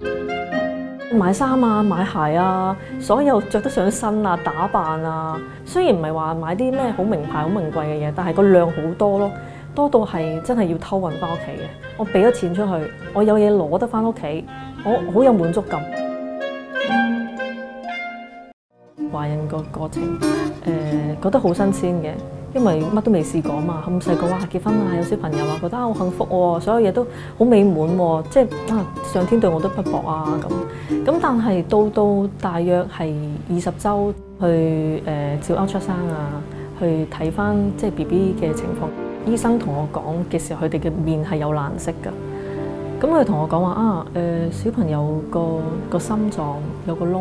買衫啊、買鞋啊，所有着得上身啊、打扮啊，雖然唔係話買啲咩好名牌、好名貴嘅嘢，但係個量好多咯，多到係真係要偷運翻屋企嘅。我俾咗錢出去，我有嘢攞得翻屋企，我好有滿足感。懷孕個過程，覺得好新鮮嘅，因為乜都未試過嘛。咁細個哇，結婚啊，有小朋友啊，覺得好幸福喎，所有嘢都好美滿喎，即係上天對我都不薄啊咁。咁但係到大約係20週去照 ultrasound啊，去睇翻即係 BB 嘅情況。醫生同我講嘅時候，佢哋嘅面係有藍色㗎。咁佢同我講話小朋友個心臟有個窿。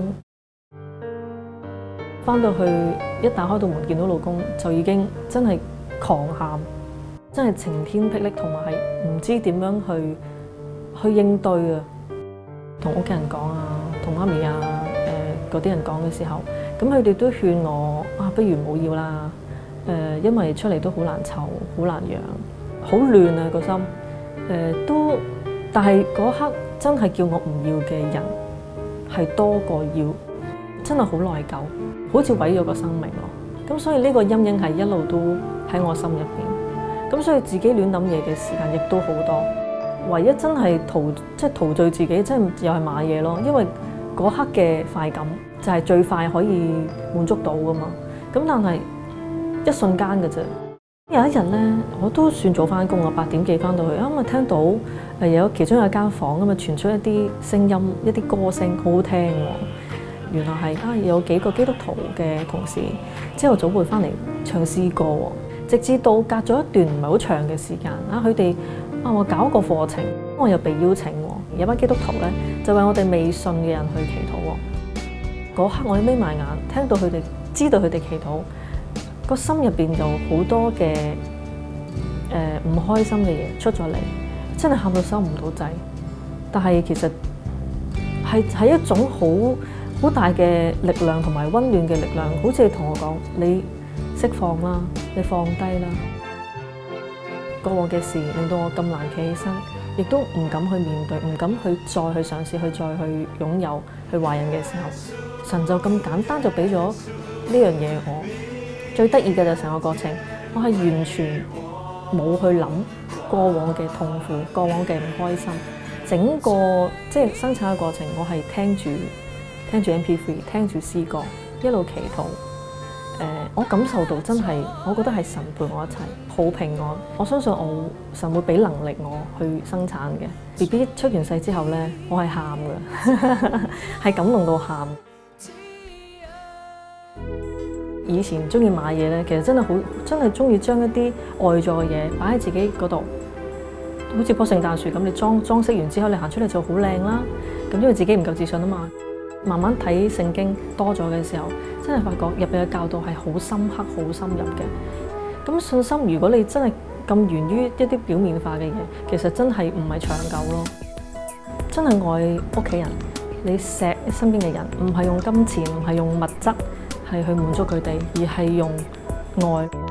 翻到去一打開道門見到老公，就已經真係狂喊，真係晴天霹靂，同埋係唔知點樣去應對啊！同屋企人講啊，同媽咪啊嗰啲人講嘅時候，咁佢哋都勸我不如唔好要啦，因為出嚟都好難湊，好難養，好亂啊個心，但係嗰刻真係叫我唔要嘅人係多過要。真係好內疚，好似毀咗個生命咯。咁所以呢個陰影係一路都喺我心入邊。咁所以自己亂諗嘢嘅時間亦都好多。唯一真係陶醉自己，真係又係買嘢咯。因為嗰刻嘅快感就係最快可以滿足到噶嘛。咁但係一瞬間嘅啫。有一日咧，我都算早翻工啊，8點幾翻到去，咁啊聽到有其中有一間房咁啊傳出一啲聲音，一啲歌聲，好好聽喎。原來係有幾個基督徒嘅同事朝頭早會翻嚟唱詩歌喎，直至到隔咗一段唔係好長嘅時間佢哋話搞個課程，我又被邀請喎，有班基督徒咧就為我哋未信嘅人去祈禱喎。嗰刻我眯埋眼，聽到佢哋知道佢哋祈禱，個心入邊有好多嘅唔開心嘅嘢出咗嚟，真係喊到收唔到掣。但係其實係一種好大嘅力量同埋溫暖嘅力量，好似同我講：你釋放啦，你放低啦。過往嘅事令到我咁難企起身，亦都唔敢去面對，唔敢去再去嘗試去再去擁有去懷孕嘅時候，神就咁簡單就俾咗呢樣嘢我。最得意嘅就成個過程，我係完全冇去諗過往嘅痛苦、過往嘅唔開心，整個即係生產嘅過程，我係聽住 MP3， 聽住詩歌，一路祈禱。我感受到真係，我覺得係神陪我一齊，好平安。我相信神會俾能力我去生產嘅。BB 出完世之後咧，我係喊㗎，係感動到喊。以前中意買嘢咧，其實真係中意將一啲外在嘅嘢擺喺自己嗰度，好似棵聖誕樹咁，你裝飾完之後，你行出嚟就好靚啦。咁因為自己唔夠自信啊嘛。慢慢睇聖經多咗嘅時候，真係發覺入邊嘅教導係好深刻、好深入嘅。咁信心，如果你真係咁源於一啲表面化嘅嘢，其實真係唔係長久咯。真係愛屋企人，你錫身邊嘅人，唔係用金錢，唔係用物質，係去滿足佢哋，而係用愛。